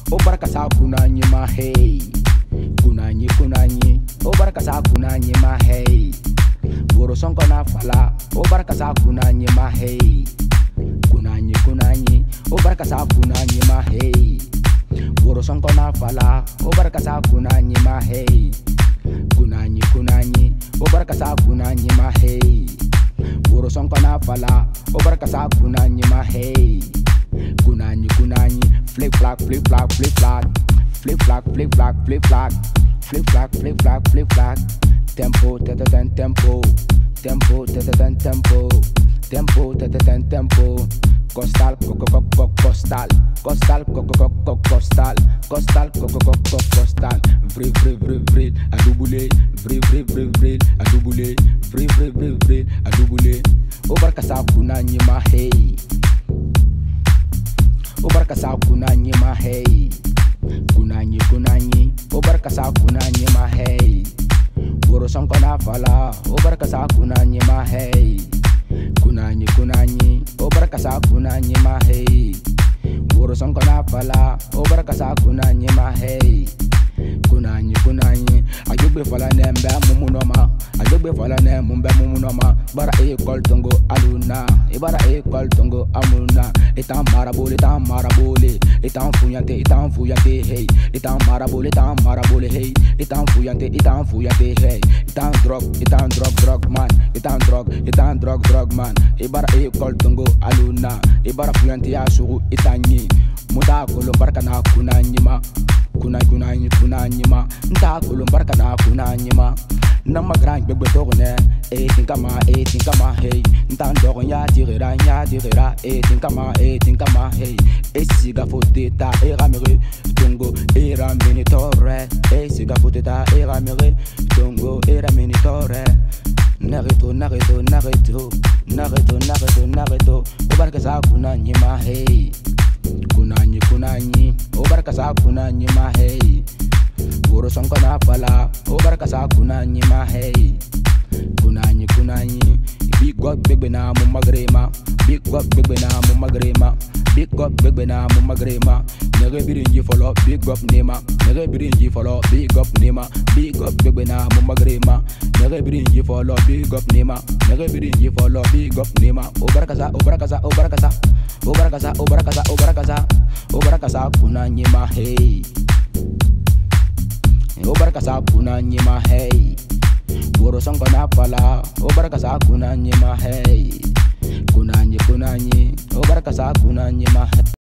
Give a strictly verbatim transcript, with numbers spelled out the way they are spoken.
Obarakasa kunanyi ma hey. Kunanyi kunanyi. Obarakasa kunanyi ma hey. Woro sonko na fala. Obarakasa kunanyi ma hey. Kunanyi kunanyi. Obarakasa kunanyi ma hey. Woro sonko na fala. Obarakasa kunanyi ma hey. Kunanyi kunanyi. Obarakasa kunanyi ma hey. Woro sonko na fala. Obarakasa kunanyi ma hey. Kunanyi kunanyi. Flip flop flip flop flip flop. Flip flop flip flop flip flop. Flip flop flip flop flip flop. Tempo tete ten tempo. Tempo tete ten tempo. Tempo tete ten tempo. Costal coco coco costal. Costal coco coco costal. Costal coco coco costal. Vril vril vril vril a double. Vril vril vril vril a double. Vril vril vril vril a double. Obarakasa kunanyi ma hey. Obarakasa kunanyi ma hey. Kunanyi kunanyi. Obarakasa kunanyi ma hey. Woro sonko na fala. Obarakasa kunanyi ma hey. Kunanyi kunanyi. Obarakasa kunanyi ma hey. Woro sonko na fala. Obarakasa kunanyi ma hey. Kunanyi kunanyi. Ajogbe fala nembe mumunoma. Ajogbe fala ne mumbe mumunoma. Bara e kol tongo aluna. Ibara e kol tongo amuna. Itan marabole, itan marabole. Itan fuyante, itan fuyante hey. Itan marabole, itan marabole hey. Itan fuyante, itan fuyante hey. Itan drug, itan drug, drug man. Itan drug, itan drug, drug man. Ibara e kol tongo aluna. Ibara fuyante ya suru itanyi. Muda kolo barka na kunanyi ma. Kuna kunanyi kunanyi ma. Nta kolo barka na kunanyi ma. Nama grand bebe tourne. E tinkama, e tinkama hey. Nta ndoro nya tirera, nya tirera. E tinkama, e tinkama hey. E siga foteta, e ramere. Tongo, e ramene torre. E siga foteta, e ramere. Tongo, e ramene torre. Nareto, nareto, nareto. Nareto, nareto, nareto. Obarakasa kunanyi ma hey. Kunanyi kunanyi. Obarakasa kunanyi ma hey. Woro sonko na fala. Obarakasa kunanyi ma hey. Kunanyi kunanyi. Big up big na mu magrema. Big up big na mu magrema. Big up big na mu magrema. Nere birinji follow big up nema. Nere birinji follow big up nema. Big up big na mu magrema. Nere birinji follow big up nema. Nere birinji follow big up nema. Obarakasa obarakasa obarakasa. Obarakasa obarakasa obarakasa. Obarakasa kunanyi ma hey. Obarakasa kunanyi ma hey. Woro sonko na fala. Obarakasa kunanyi ma hey. Kunanyi kunanyi. Obarakasa kunanyi ma hey.